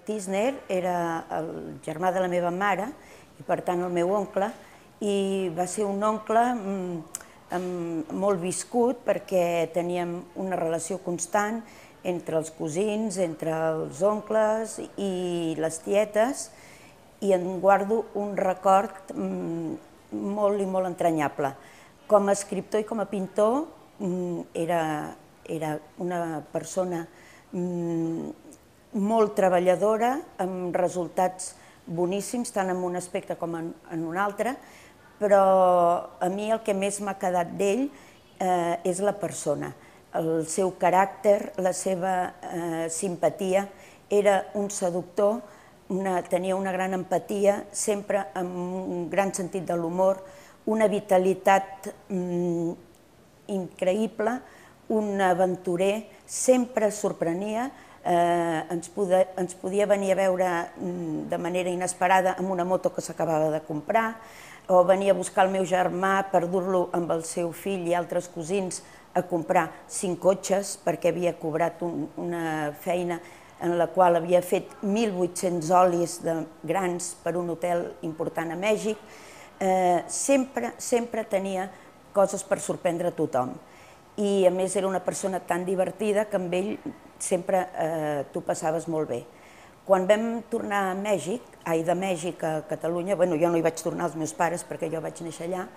Tisner era el germà de la meva mare i per tant el meu oncle, i va ser un oncle molt viscut perquè teníem una relació constant entre els cosins, entre els oncles i les tietes, i en guardo un record molt i molt entranyable. Com a escriptor i com a pintor era una persona molt treballadora, amb resultats boníssims, tant en un aspecte com en un altre, però a mi el que més m'ha quedat d'ell és la persona, el seu caràcter, la seva simpatia. Era un seductor, tenia una gran empatia, sempre amb un gran sentit de l'humor, una vitalitat increïble, un aventurer, sempre sorprenia, ens podia venir a veure de manera inesperada amb una moto que s'acabava de comprar, o venia a buscar el meu germà per dur-lo amb el seu fill i altres cosins a comprar 5 cotxes perquè havia cobrat una feina en la qual havia fet 1.800 olis grans per un hotel important a Mèxic. Sempre tenia coses per sorprendre a tothom. I a més era una persona tan divertida que amb ell sempre t'ho passaves molt bé. Quan vam tornar de Mèxic a Catalunya, jo no hi vaig tornar, els meus pares, perquè jo vaig néixer allà,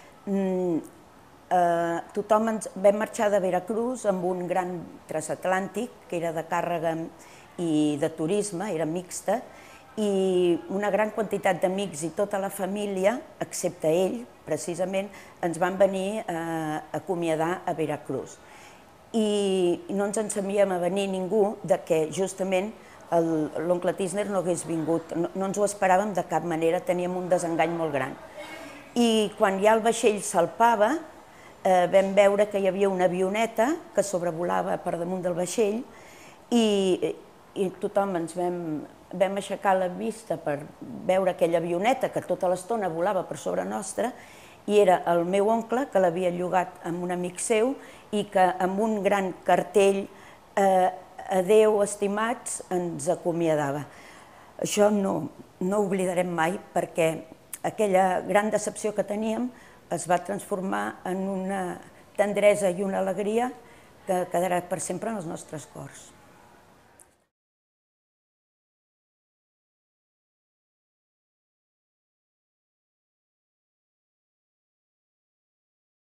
tothom vam marxar de Veracruz amb un gran transatlàntic, que era de càrrega i de turisme, era mixta, i una gran quantitat d'amics i tota la família, excepte ell, precisament, ens van venir a acomiadar a Veracruz. I no ens en sabíem a venir ningú que justament l'oncle Tisner no hagués vingut, no ens ho esperàvem de cap manera, teníem un desengany molt gran. I quan ja el vaixell salpava, vam veure que hi havia una avioneta que sobrevolava per damunt del vaixell i tothom ens vam aixecar la vista per veure aquella avioneta que tota l'estona volava per sobre nostra, i era el meu oncle que l'havia llogat amb un amic seu i que amb un gran cartell "Adéu, estimats", ens acomiadava. Això no ho oblidarem mai perquè aquella gran decepció que teníem es va transformar en una tendresa i una alegria que quedarà per sempre en els nostres cors.